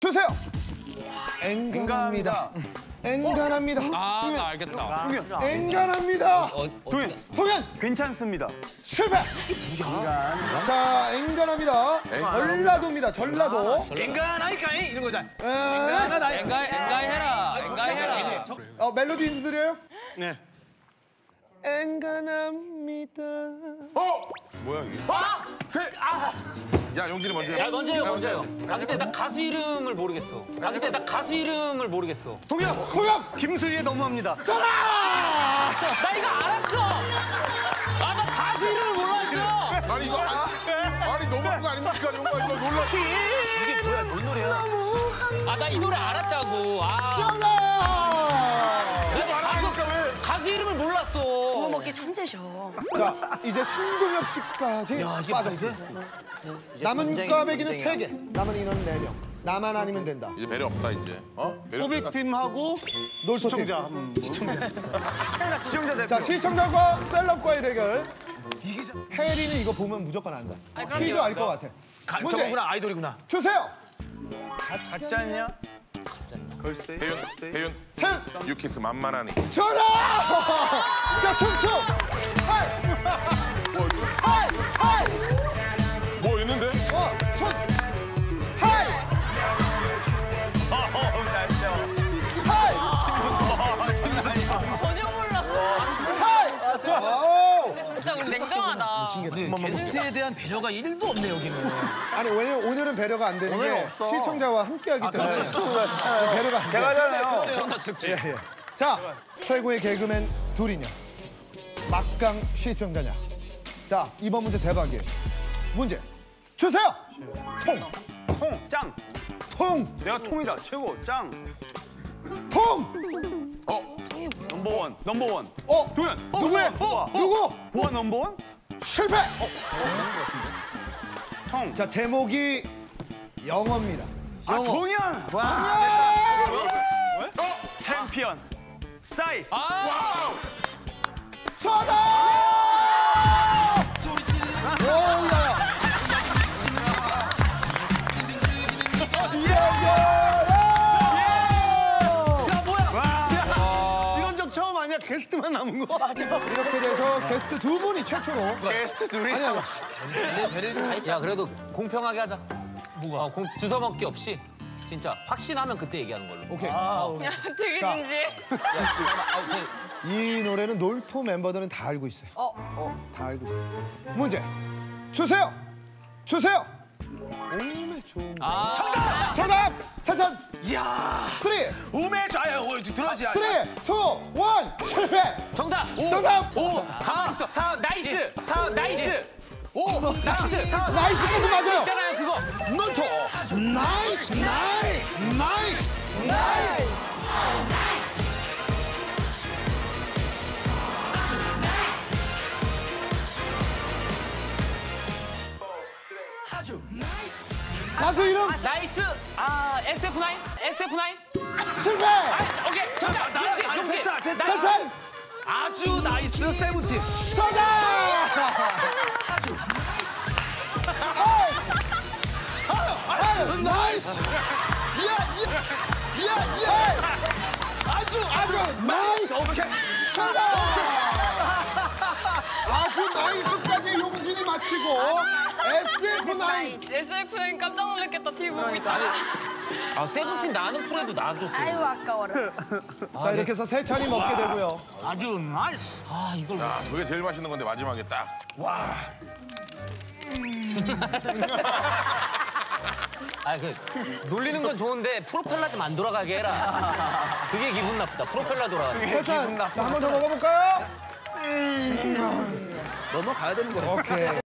주세요. 엔간합니다. 엔간합니다. 아, 나 알겠다. 엔간합니다. 동현 괜찮습니다. 실패. 자, 엔간합니다. 전라도입니다. 전라도. 엔간하니까 이런 거잖아. 엔간하다. 엔가해라. 엔가해라. 멜로디 힌트 드려요? 네. 엔간합니다. 뭐야 이게? 야, 용진이 먼저 해. 야, 먼저요. 아, 근데 나 가수 이름을 모르겠어. 동현. 김수희의 너무합니다. 나 이거 알았어. 아, 나 가수 이름을 몰랐어. 아니, 이거 아니, 너무한 거 아닙니까? 정말 이거 놀라. 이게 뭐야? 뭔 노래야? 아, 나 이 노래 알았다고. 아, 정답. 말하니까 왜? 가수 이름을 몰랐어. 구워 먹기 천재셔. 자, 이제 신동엽 씨까지 빠졌어요. 남은 꽈배기는 3개, 남은 인원 4명. 나만 아니면 된다. 이제 배려 없다, 이제. 배려 없다. 호빅팀하고 놀토팀. 시청자 대표. 자, 시청자과 셀럽과의 대결. 혜리는 이거 보면 무조건 안다. 피도 알 것 같아. 문제 저거구나, 아이돌이구나. 주세요. 가짜냐? 걸스데이? 세윤, 세윤. 유키스 만만하니. 전화! 자, 퉁퉁. 하이. 뭐 있는데? 손. 하이. 하이. 전혀 몰랐어. 하이. 아우. 진짜 우리 냉정하다. 게스트에 대한 배려가 1도 없네, 여기는. 아니, 왜냐면 오늘은 배려가 안 되는 게 시청자와 함께하기 때문에 배려가 안 돼. 제가잖아요. 정답 측지. 자, 최고의 개그맨 둘이냐, 막강 시청자냐. 자, 이번 문제 대박이에요. 문제 주세요. 짱. 통. 내가 통이다. 최고. 짱. 통. 넘버원. 넘버원. 도현. 누구예요? 누구? 보아 넘버원? 실패. 통. 자, 제목이 영어입니다. 아, 동현. 아! 챔피언. 싸이. 정답! 올라요. 이런 적 처음 아니야? 게스트만 남은 거. 맞아. 이렇게 돼서 게스트 두 분이 최초로. 게스트 둘이? 아니야. 야, 그래도 공평하게 하자. 뭐가? 주워 먹기 없이. 진짜 확신하면 그때 얘기하는 걸로. 오케이. 야, 되게 자. 진지해. 이 노래는 놀토 멤버들은 다 알고 있어요. 다 알고 있어요. 문제 주세요. 오메 좋은 거. 정답. 세찬. 이야. 쓰리. 우메 좋아요. 들어야지. 3, 2, 1 실패. 정답. 정답. 5, 4, 나이스. 나이스. 5, 나이스. 나이스까지 맞아요. 있잖아요, 그거. 놀토. 나이스. 가수 이름 나이스. 아, SF9. 실패. 오케이. 정답. 용지. 세찬. 아주 나이스 세븐틴. 정답. 나이스. 아주 나이스. 오케이. 정답. 아주 나이스까지 용진이 마치고 SF9. SF9 깜짝 놀랐겠다, TV 보고 있다가. 아, 세븐틴 나는 프로에도 놔줬어. 아유, 아까워라. 자, 이렇게 해서 세 찬이 먹게 되고요. 아주 나이스. 아, 이걸. 야, 저게 제일 맛있는 건데 마지막에 딱. 아, 놀리는 건 좋은데 프로펠러 좀 안 돌아가게 해라. 그게 기분 나쁘다. 프로펠러 돌아가게. 세찬, 한 번 더 먹어볼까요? 넘어가야 되는 거야. 오케이.